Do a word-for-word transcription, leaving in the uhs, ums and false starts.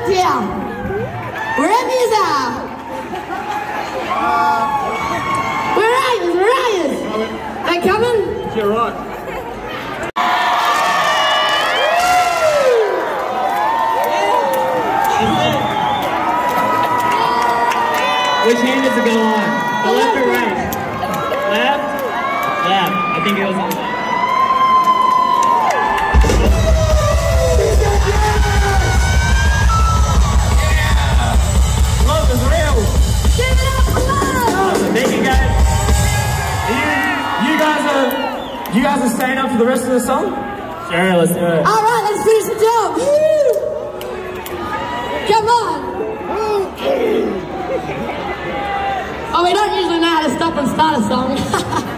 out here. Wherever you are. Where are you? Where are you? They coming? You're right. Which hand does it go on? The left or right? Left? Left. I think it goes on left. Love is real. Give it up for love. Awesome. Thank you guys. You, you guys are you guys are staying up for the rest of the song? Sure, let's do it. All right, let's finish the job. Come on. Oh, we don't usually know how to stop and start a song.